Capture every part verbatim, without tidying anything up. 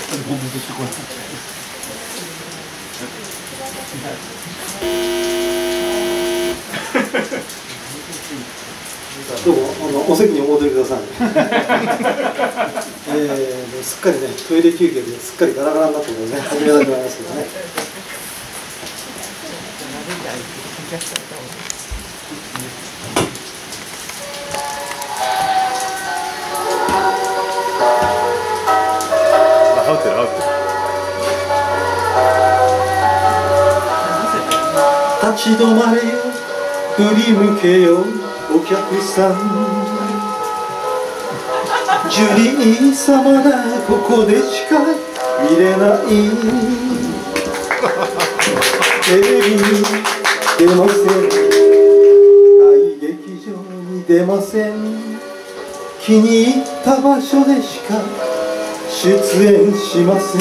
どうもあのお席にお戻りください。えー、すっかりねトイレ休憩ですっかりガラガラになってるのでね始めたいと思いますけどね。 あ、羽織ってる羽織ってる。立ち止まれよ振り向けよお客さん、ジュリー様がここでしか見れないテレビに出ません、大劇場に出ません、気に入った場所でしか出演しません。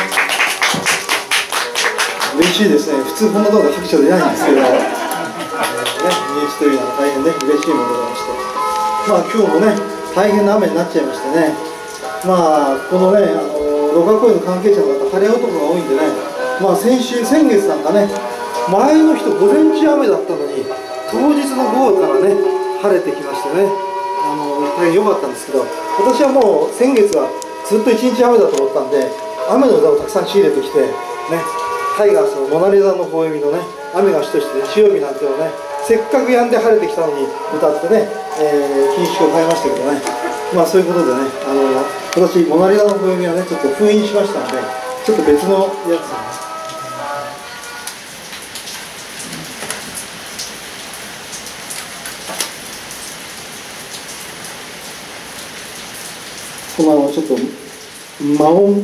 嬉しいですね。普通こんなところで拍手出ないんですけど、ね、身内というのは大変ね嬉しいものでございまして、まあ今日もね大変な雨になっちゃいましてね、まあこのねあの六角公園の関係者の方晴れ男が多いんでね、まあ先週先月なんかね前の日と午前中雨だったのに当日の午後からね晴れてきましてね、あの大変良かったんですけど、私はもう先月はずっと一日雨だと思ったんで雨の歌をたくさん仕入れてきてね、タイガースのモナリザの微笑みのね雨がしとして日曜日なんてのねせっかく止んで晴れてきたのに歌ってね、えー、品種を変えましたけどね、まあそういうことでね、あの私モナリザの微笑みはねちょっと封印しましたのでちょっと別のやつね。このあのちょっと魔音、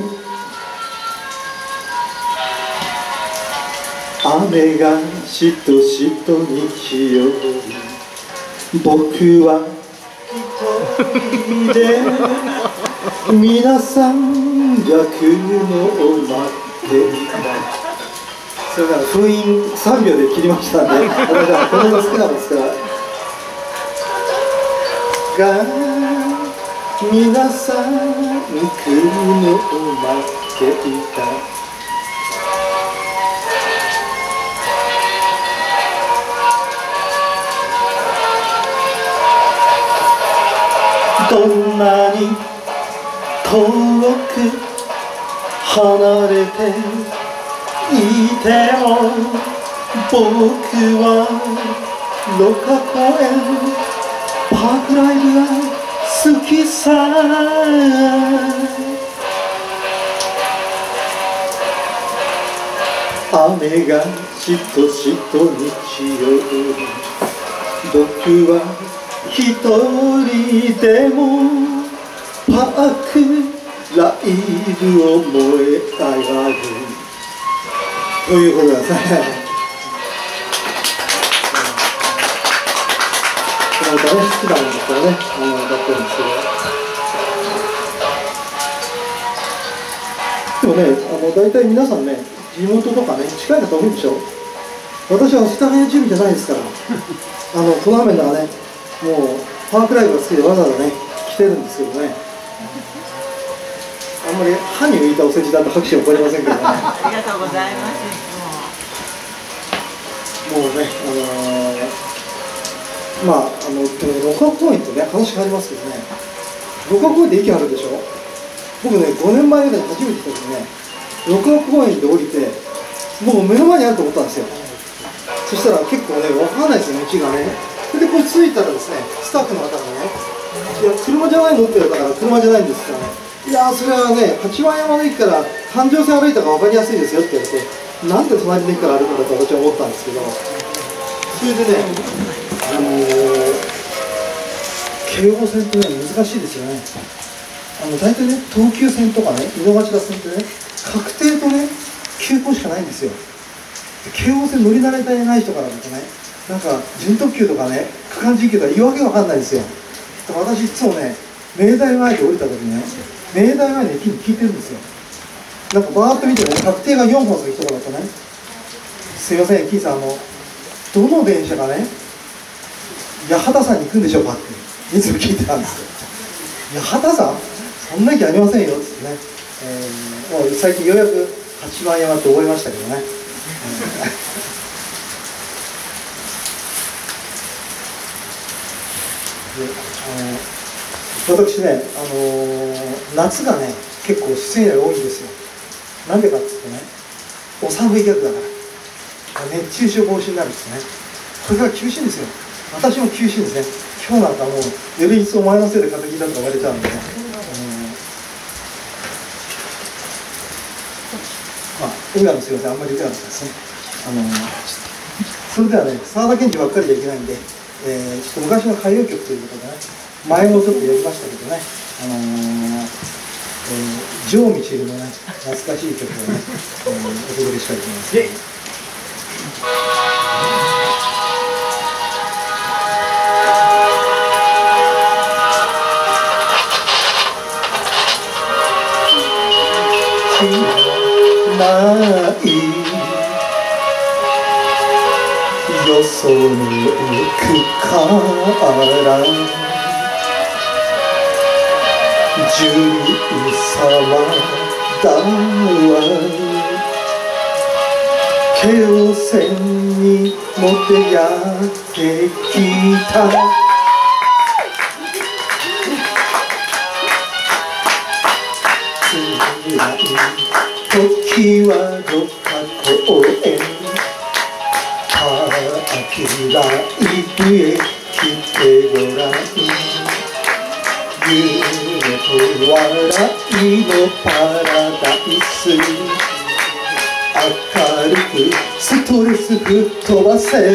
雨がしとしと日曜日、僕は一人で皆さんが来るのを待っていた。それから封印さんびょうで切りましたんで、私はこの歌好きなんですからが皆さん来るのを待っていた。どんなに遠く離れていても僕は六角公園パークライブが好きさ。雨がしとしと日曜日、僕は一人でもパークライブを燃え上がるということですね。この歌ね好きなんですからね、あの歌ってるんですけど、でもねあの大体皆さんね地元とかね近い方多いでしょ。私は世田谷住民じゃないですからあのこの雨の中ねもうパークライブが好きでわざわざね来てるんですけどね、あんまり歯に浮いたお世辞だと拍手は起こりませんけどねありがとうございます。 もうねあのーまあ、あのでも六角公園ってね話変わりますけどね、六角公園って駅あるでしょ。僕ねごねんまえぐらいに初めて来た時ね六角公園で降りてもう目の前にあると思ったんですよ。そしたら結構ね分からないですよ道がね。それでこれ着いたらですねスタッフの方がね「いや車じゃないの?」って言われたから「車じゃないんです」からね「いやそれはね八幡山の駅から環状線歩いた方が分かりやすいですよ」って言われて、なんで隣の駅から歩くんだと私は思ったんですけど、それでねあのー、京王線ってね難しいですよね。あの大体ね東急線とかね井の頭線ってね確定とね急行しかないんですよ。京王線乗り慣れてない人からだとねなんか準特急とかね区間準急とか言い訳わかんないですよ。だから私いつもね明大前で降りた時にね明大前の駅に聞いてるんですよ。なんかバーッと見てね確定がよんほんする人だとね「すいません駅員さんあのどの電車がね八幡山に行くんでしょうか?」っていつも聞いてたんですよ。八幡山そんな駅ありませんよっつってね、 えー、もう最近ようやくはちばん山って覚えましたけどね、であの私ね、あのー、夏がね結構出演量多いんですよ。なんでかっていうとね、お寒い逆だから熱中症防止になるんですね。これから厳しいんですよ。私も厳しいんですね。今日なんかもう夜一お前のせいで風邪ひいたとか言われちゃうんでね、あのー、まあ今のすいません、あんまり言ってなかったですね。あのー、それではね、沢田研二ばっかりじゃいけないんで、えー、ちょっと昔の歌謡曲ということでね、前もちょっとやりましたけどね、あのーえー、ジョー・ミチルのね、懐かしい曲をね、えー、お届けしたいと思います。ないよその奥から十様だわ京王線に乗ってやってきたつらい時はどっか公園秋らい冬へ来てごらん夢と笑いのパラダイス明るくストレス吹っ飛ばせ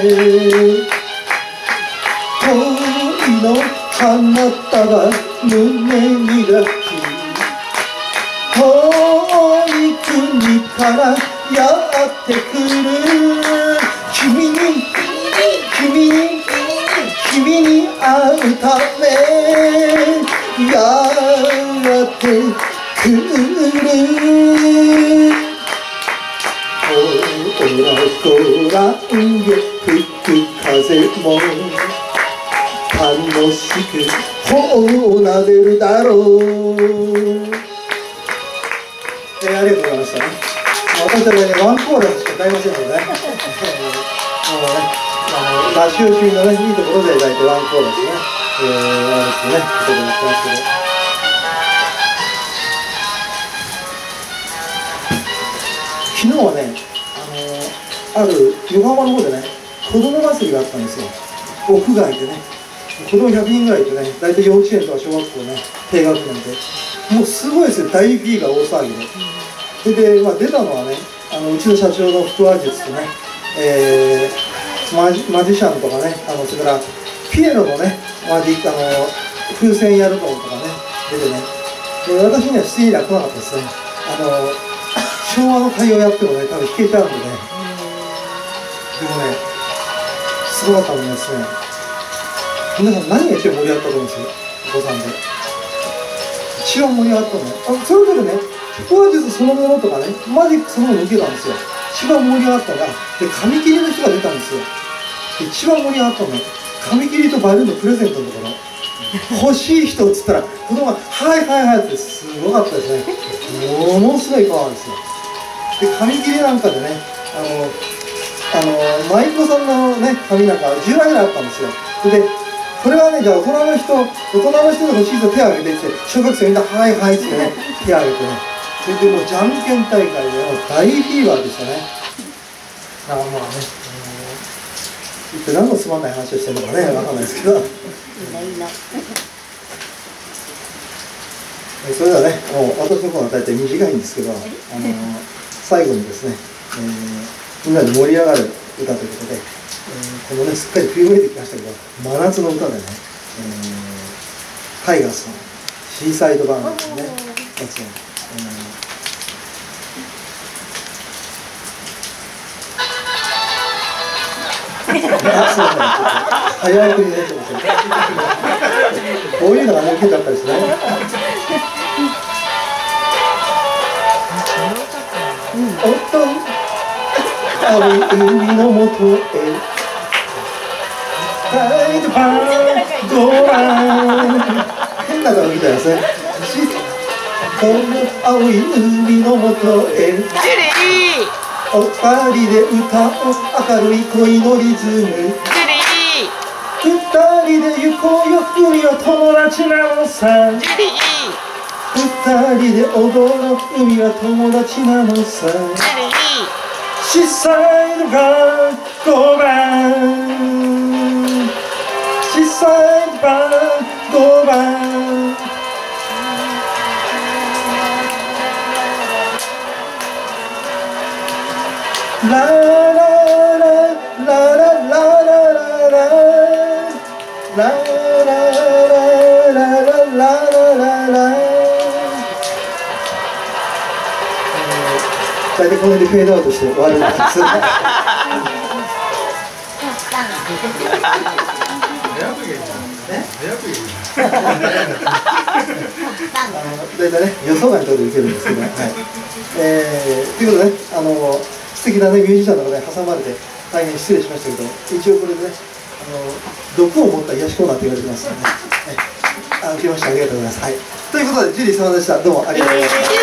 恋の花束胸に抱き遠い国からやってくる君に君に君に会うためやってくるほらご覧よ吹く風も楽しく頬を撫でるだろう。えー、ありがとうございましたね。私たちはね、ワンコーラスしか歌いませんのでね、もうね、あのラジオ中のね、いいところで大体ワンコーラスね、えー、あるってね、ことでやってますけど。昨日はね、あのー、ある横浜の方でね、子供祭りがあったんですよ。屋外でね、子供ひゃくにんぐらいいてね、大体幼稚園とか小学校ね、低学年で、もうすごいですよ、大 B が大騒ぎで。それで、まあ、出たのはね、あのうちの社長の腹話術とね、えー、マジ、マジシャンとかね、あのそれからピエロのね、マジあの風船やるのとかね、出てね、で私には出演が来なかったですね。あの昭和の歌謡やってもね、多分弾けちゃうんでね。でもね、すごかったんですね。皆さん、何が一番盛り上がったと思うんですよ、お子さんで。一番盛り上がったのね、あそれぞれね、腹話術そのものとかね、マジックそのもの受けたんですよ。一番盛り上がったのが、で、紙切りの人が出たんですよ。一番盛り上がったのね、紙切りとバルーンのプレゼントのところ。欲しい人っつったら、子供が、はいはいはいってすごかったですね。ものすごいパワーですよ。で、紙切りなんかでね、あの、あの、舞妓さんのね、紙なんかじゅうまいぐらいあったんですよ。で、これはね、じゃあ大人の人、大人の人が欲しい人手を挙げてきて、小学生みんな、はいはいってね、手を挙げてね。それでもうじゃんけん大会でも大フィーバーでしたね。あまあね、一体何のつまんない話をしてるのかね、わかんないですけど。それではね、もう私の方は大体短いんですけど、あの最後にですね、えー、みんなで盛り上がる歌ということで、えー、このね、すっかり冬めいてきましたけど、真夏の歌でね、えー、タイガースのシーサイドバーンですね、やつを、えー、早い国になっちゃいますよ。こういうのがね、受けちゃったりしない。おっと、青い海のもとへ。タイドパードラン。変なのみたいですね。 この青い海のもとへお二人で歌おう明るい恋のリズム二人で行こうよ海は友達なのさ二人で踊ろう海は友達なのさシーサイドがごばんシーサイドがごばんララララララララララララララ大体この辺でフェードアウトして終わります。大体ね予想外のところで受けるんですけど、はいえー、ということでねあの素敵なねミュージシャンの方に挟まれて大変失礼しましたけど一応これでねあの毒を持った癒しコーナーって言われてますので、ね、あ受けましてありがとうございます。はい、ということでジュリー様でした。どうもありがとうございました。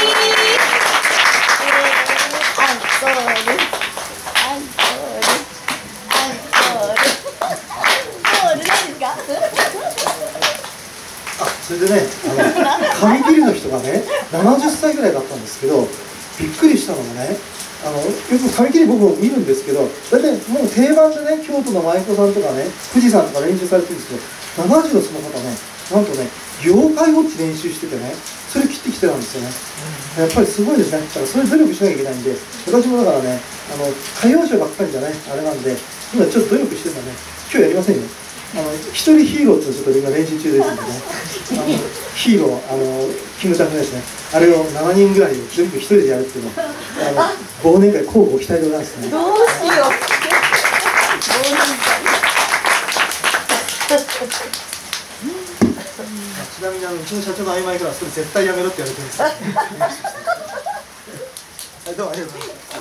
それでね、あの髪切りの人がね、ななじゅっさいぐらいだったんですけど、びっくりしたのがね、あのよく髪切り僕も見るんですけど、大体もう定番でね、京都の舞妓さんとかね、富士山とか練習されてるんですけど、ななじゅうのその方ね、なんとね、妖怪ウォッチ練習しててね、それ切ってきてたんですよね。やっぱりすごいですね。だからそれ努力しなきゃいけないんで、私もだからね、あの歌謡ショーばっかりじゃないあれなんで、今ちょっと努力してるのはね、今日やりませんよ。あの一人ヒーローっていうのをちょっと今練習中ですんでね、あのヒーロー、あのキムタクですね、あれをしちにんぐらい全部一人でやるっていうのを、あの忘年会交互期待でございますね。どうしよう。ちなみにあのうちの社長の曖昧からそれ絶対やめろって言われてるんですよ。はい、どうもありがとうございます。